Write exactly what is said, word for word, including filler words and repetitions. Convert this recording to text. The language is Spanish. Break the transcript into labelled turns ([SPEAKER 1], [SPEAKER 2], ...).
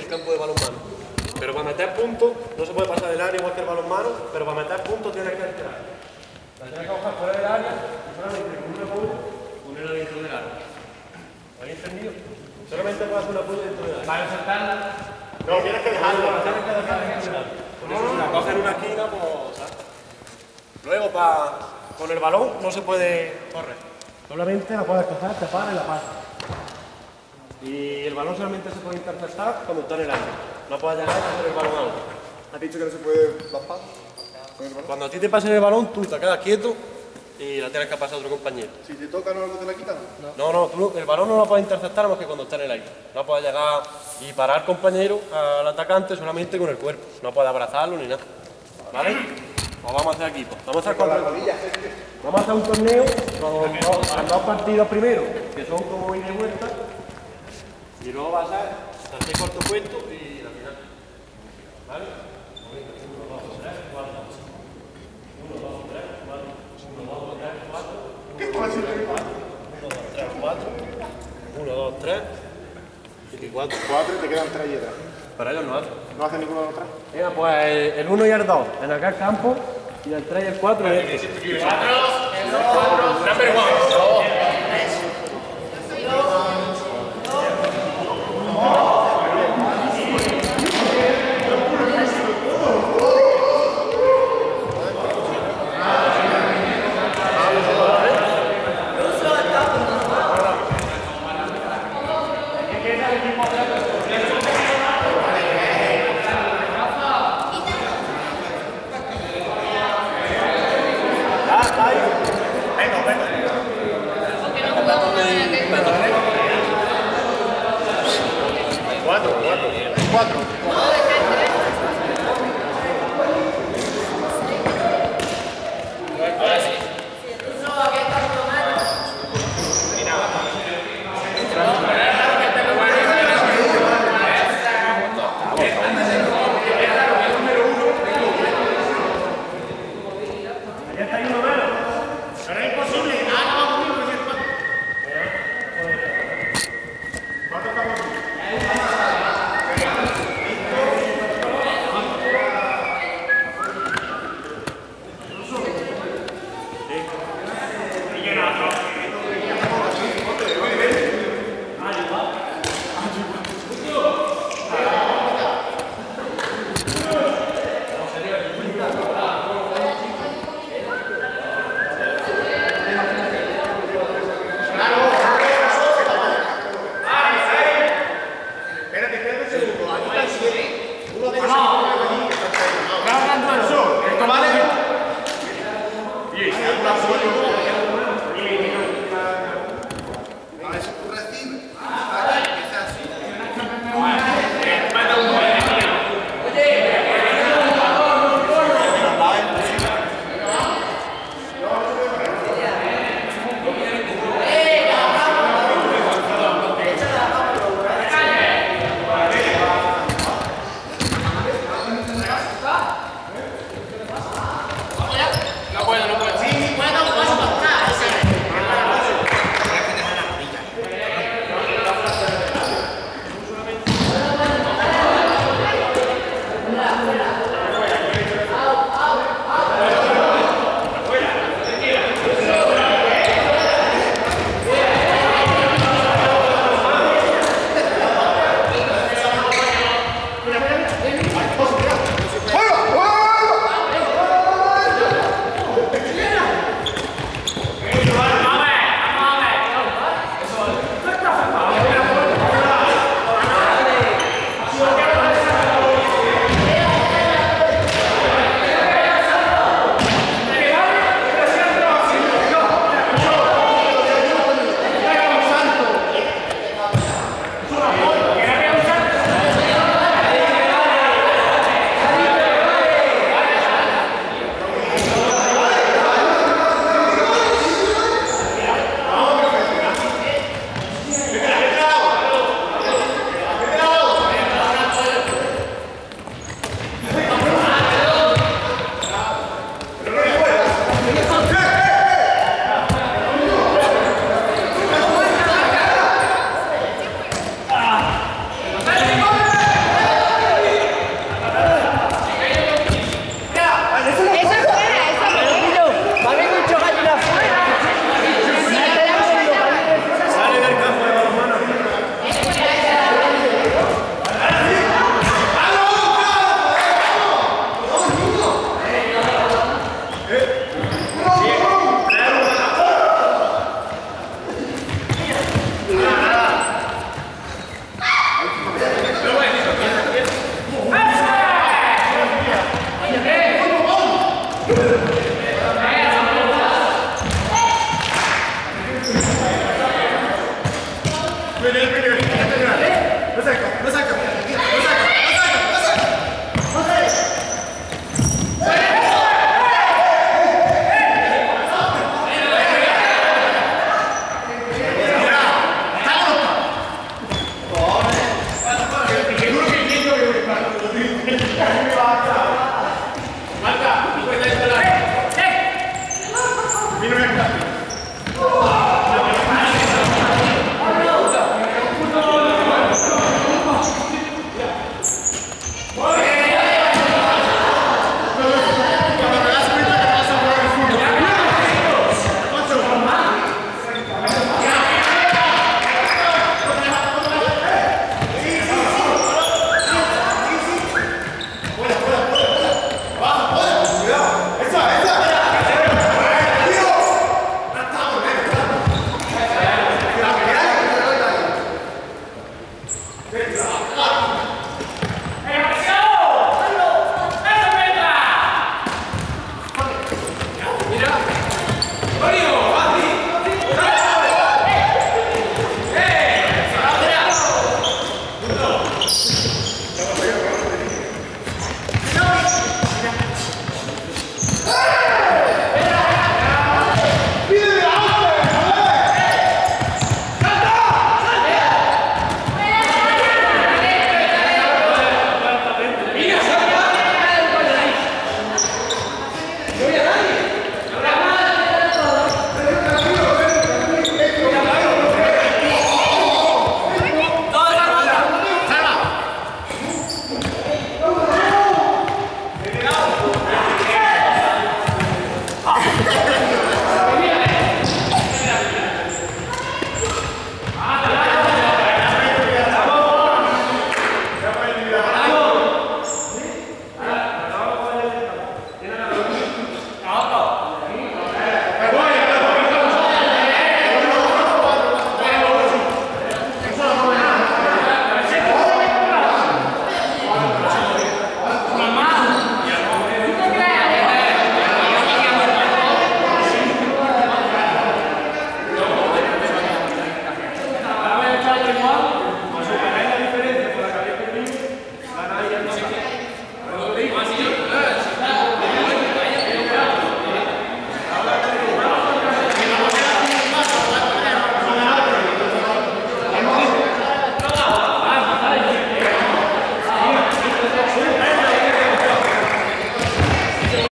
[SPEAKER 1] el campo de balonmano. Pero para meter puntos, no se puede pasar del área igual que el balonmano, pero para meter puntos tienes que entrar. La tienes que bajar fuera del área y solamente con una puya ponerla dentro del área. ¿Habéis entendido? Solamente puedes hacer una puya dentro del área.
[SPEAKER 2] ¿Vale saltarla?
[SPEAKER 1] No, tienes que dejarlo, tienes que dejarla dentro del área. Si la coges en una esquina, pues... ¿sabes? Luego, para... con el balón no se puede correr. Solamente la puedes coger, te paras y la pasas. Y el balón solamente se puede interceptar cuando está en el aire. No puedes llegar a hacer el balón a otro.
[SPEAKER 3] ¿Has dicho que no se puede bajar?
[SPEAKER 1] Cuando a ti te pasen el balón, tú te quedas quieto y la tienes que pasar a otro compañero.
[SPEAKER 3] Si te toca, ¿no te la quitan?
[SPEAKER 1] No, no, tú, el balón no lo puedes interceptar más que cuando está en el aire. No puedes llegar y parar compañero al atacante solamente con el cuerpo. No puedes abrazarlo ni nada. ¿Vale? Pues vamos a hacer aquí. Pues. Vamos a hacer cuatro. Vamos a hacer un torneo con dos, con dos partidos primero, que son como ida y vuelta. Y luego va a ser hacer corto puesto y la final. ¿Vale? uno, dos, tres, cuatro. uno, dos, tres, cuatro. uno, dos, tres, cuatro.
[SPEAKER 3] ¿Qué fácil es?
[SPEAKER 1] uno, dos, tres, cuatro. uno, dos, tres. Y cuatro.
[SPEAKER 3] Cuatro y te quedan tres y atrás.
[SPEAKER 1] Pero ellos no hacen.
[SPEAKER 3] ¿No hacen ninguno de los tres?
[SPEAKER 1] Venga, pues el uno y el dos en aquel campo. Y el tres y el cuatro en este.
[SPEAKER 2] cuatro, number one, por favor.
[SPEAKER 3] Cuatro, cuatro. Cuatro.
[SPEAKER 2] Ahora sí.
[SPEAKER 1] Ya está ahí uno menos.
[SPEAKER 2] Pero es imposible. Ah, no, conmigo, que es cuatro.
[SPEAKER 3] ¿Cuánto estamos aquí?
[SPEAKER 2] No puedo, no puedo. Sí, sí puedo, puedo.
[SPEAKER 3] Mira el clásico.